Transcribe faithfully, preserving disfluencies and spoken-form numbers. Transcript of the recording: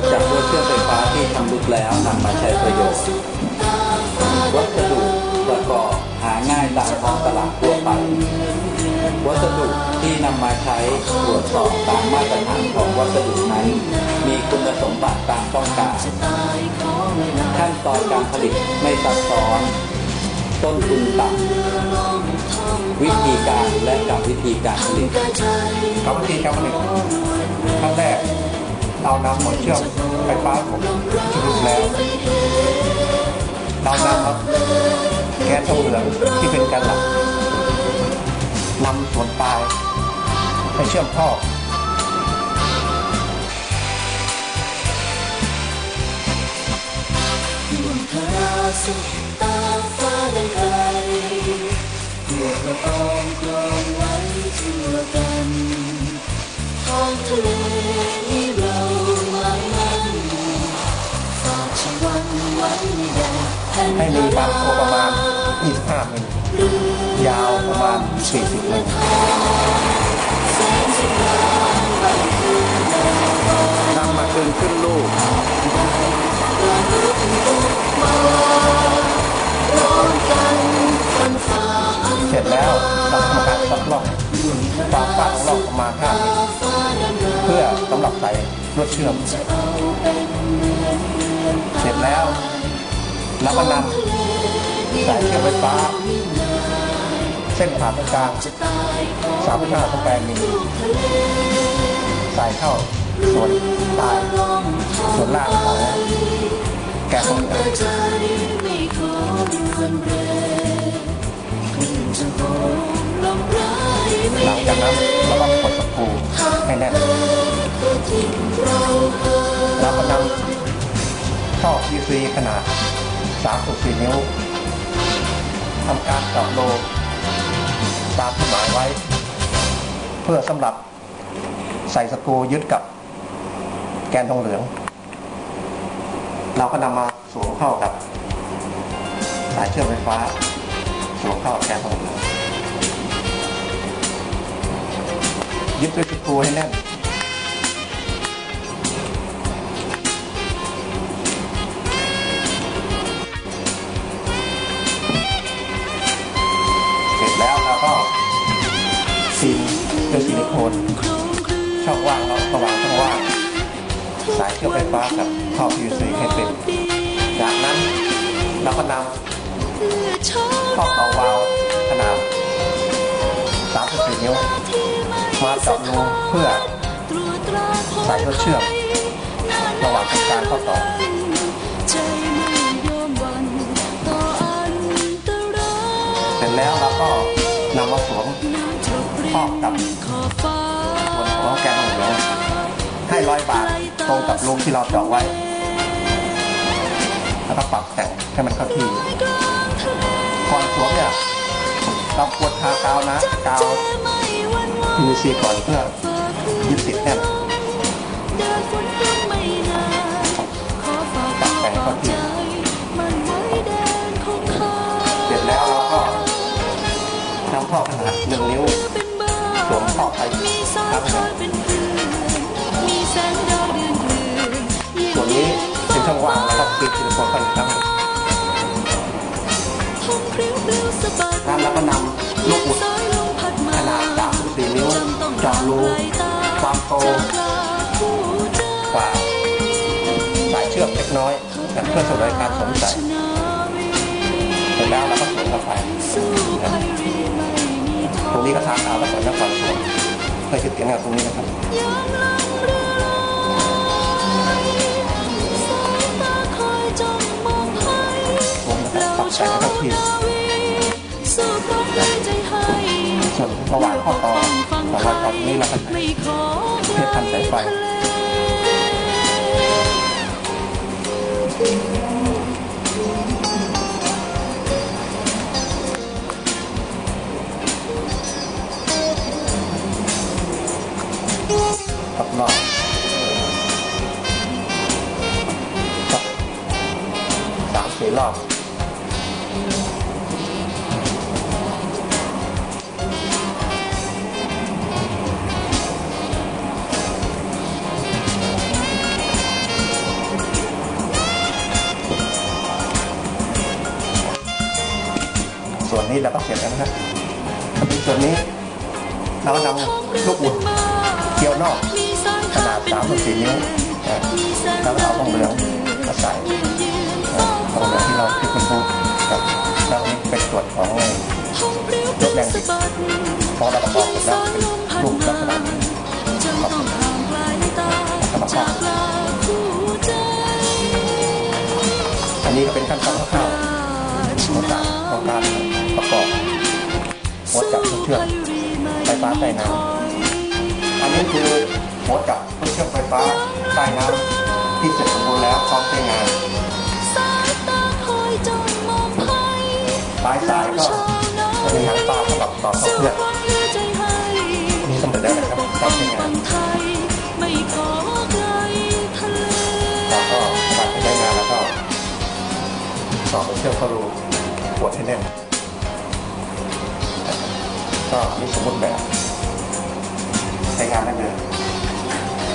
จากตัวเชื่อมไฟฟ้าที่ชำรุดแล้วนำมาใช้ประโยชน์วัสดุประกอบหาง่ายตามท้องตลาดทั่วไปวัสดุที่นำมาใช้ตรวจสอบตามมาตรฐานของวัสดุนั้นมีคุณสมบัติตามต้องการขั้นตอนการผลิตไม่ซับซ้อนต้นทุนต่ำวิธีการและกับวิธีการผลิตกับวิธีการผลิตขั้นแรกเรานำหมดเชื่อมไฟฟ้าผมชำรุดแล้วเรานำแก๊สทองเหลืองที่เป็นแกนหลักนำส่วนปลายไปเชื่อมท่อดวงพระสุขตาฟ้าได้ไกลพวกเราต้องกลองไว้ทั่วกันท้องทะเลนี้เราหมายมั่นฝากชีวันไว้ในแดนแผ่นให้มีความโตประมาณยี่สิบห้ามิลยาวประมาณสี่สิบมิลนำมาคืนขึ้นลูกเสร็จแล้วเราทำการซักล่องความกว้างของล่องประมาณห้ามิลเพื่อสำหรับใส่ลวดเชื่อมเสร็จแล้วเราก็นำสายเชื่อมไฟฟ้าเส้นผ่านตรงกลางสามสิบห้าถึงแปดมิลใส่เข้าส่วนใต้ส่วนล่างของแกนทองเหลืองหลังจากนั้นเราก็กดสกรูให้แน่นเราก็นำท่อ พี วี ซี ขนาด สามจุดสี่ นิ้วทำการเจาะโลตามที่หมายไว้เพื่อสำหรับใส่สกรูยึดกับแกนทองเหลืองเราก็นำมาสวมเข้ากับสายเชื่อมไฟฟ้าสวมเข้าแกนทองเหลืองยึดด้วยสกรูให้แน่นเสร็จแล้วเราก็ซีนด้วยซิลิโคนช่องว่างเราระหว่างช่องว่างสายเชื่อมไฟฟ้ากับท่อ พี วี ซี ให้เป็นจากนั้นเราก็นำท่อต่อวาล์วขนาดสามสิบสี่ นิ้วมาเจาะรูเพื่อใส่ลวดเชื่อมระหว่างทำการข้อต่อเสร็จแล้วเราก็นำมาสวมท่อกับส่วนของแกนทองเหลืองให้ร้อยบาทตรงกับรูที่เราเจาะไว้แล้วก็ปรับแต่งให้มันเข้าที่ก่อนสวมเนี่ยเราควรทากาวนะกาว พี วี ซี ก่อนเพื่อยึดติดแน่นปรับแต่งเข้าที่เสร็จแล้วเราก็นำท่อขนาดหนึ่งนิ้วสวมท่อไปครับส่วนนี้เป็นช่องว่างแล้วก็ปิดซิลิโคนเข้าอีกครั้งแล้วก็นำลูกอุดขนาดสามสิบสี่ นิ้วเจาะรูความโตกว่าสายเชือกเล็กน้อยเพื่อสะดวกการสวมใส่เสร็จแล้วเราก็สวมเข้าไปตรงนี้ก็ทางเอาแล้วก่อนแล้วก่อนสวมเพื่อยึดติดกับตรงนี้นะครับปรับแต่งเข้าที่ส่วนระหว่างข้อต่อของเราตอนนี้เราก็ใช้เทปพันสายไฟกับรอบสามสี่รอบนี้เราก็เสร็จแล้วนะครับส่วนนี้เราก็นำลูกอุ่นเกี๊ยวนอกขนาดสามถึงสี่นิ้วแล้วเอาทองเหลืองมาใส่ทองเหลืองที่เราที่คุณพูดครับแล้วนี่เป็นส่วนของยกแรงบิดพอเราประกอบเสร็จแล้วเป็นรูปลักษณะนี้ครับธรรมชาติอันนี้ก็เป็นขั้นตอนคร่าวๆของการของการประกอบหัวจับเชื่อมไฟฟ้าใต้น้ำอันนี้คือหัวจับเชื่อมไฟฟ้าใต้น้ำที่เสร็จสมบูรณ์แล้วพร้อมใช้งานปลายสายก็เป็นหางปลาสำหรับต่อเข้าเครื่องนี่สำเร็จแล้วนะครับพร้อมใช้งานแล้วก็การใช้งานแล้วก็ต่อเชื่อมเข้ารูปวดให้แน่นก็นี่สมมติแบบใช้งานได้เลย